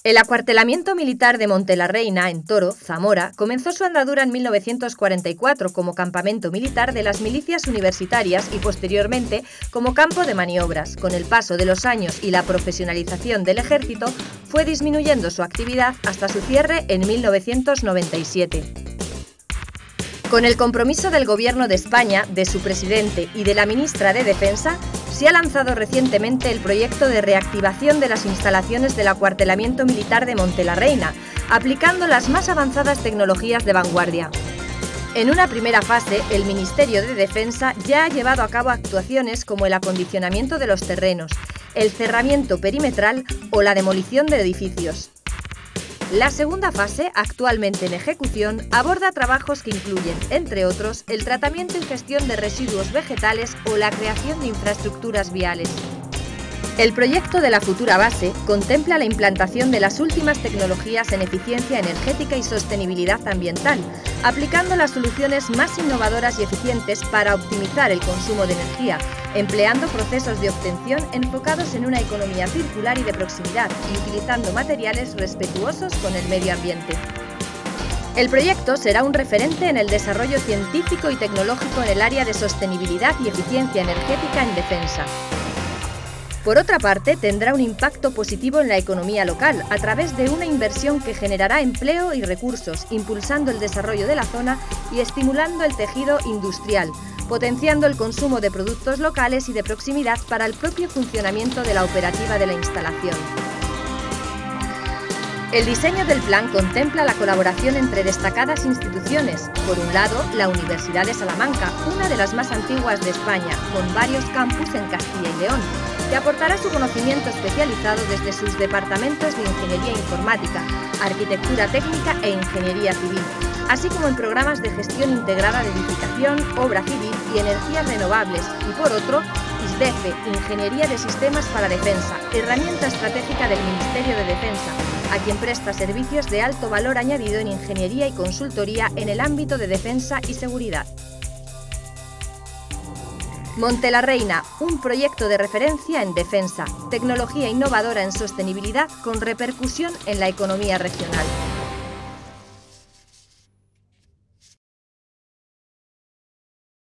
El acuartelamiento militar de Montelarreina, en Toro, Zamora, comenzó su andadura en 1944 como campamento militar de las milicias universitarias y posteriormente como campo de maniobras. Con el paso de los años y la profesionalización del ejército, fue disminuyendo su actividad hasta su cierre en 1997. Con el compromiso del Gobierno de España, de su presidente y de la ministra de Defensa, se ha lanzado recientemente el proyecto de reactivación de las instalaciones del acuartelamiento militar de Montelarreina, aplicando las más avanzadas tecnologías de vanguardia. En una primera fase, el Ministerio de Defensa ya ha llevado a cabo actuaciones como el acondicionamiento de los terrenos, el cerramiento perimetral o la demolición de edificios. La segunda fase, actualmente en ejecución, aborda trabajos que incluyen, entre otros, el tratamiento y gestión de residuos vegetales o la creación de infraestructuras viales. El proyecto de la futura base contempla la implantación de las últimas tecnologías en eficiencia energética y sostenibilidad ambiental, aplicando las soluciones más innovadoras y eficientes para optimizar el consumo de energía, empleando procesos de obtención enfocados en una economía circular y de proximidad y utilizando materiales respetuosos con el medio ambiente. El proyecto será un referente en el desarrollo científico y tecnológico en el área de sostenibilidad y eficiencia energética en defensa. Por otra parte, tendrá un impacto positivo en la economía local a través de una inversión que generará empleo y recursos, impulsando el desarrollo de la zona y estimulando el tejido industrial, potenciando el consumo de productos locales y de proximidad para el propio funcionamiento de la operativa de la instalación. El diseño del plan contempla la colaboración entre destacadas instituciones. Por un lado, la Universidad de Salamanca, una de las más antiguas de España, con varios campus en Castilla y León, que aportará su conocimiento especializado desde sus departamentos de Ingeniería Informática, Arquitectura Técnica e Ingeniería Civil, así como en programas de gestión integrada de edificación, obra civil y energías renovables, y por otro, ISDEFE, Ingeniería de Sistemas para Defensa, herramienta estratégica del Ministerio de Defensa, a quien presta servicios de alto valor añadido en ingeniería y consultoría en el ámbito de defensa y seguridad. Montelarreina, un proyecto de referencia en defensa, tecnología innovadora en sostenibilidad con repercusión en la economía regional.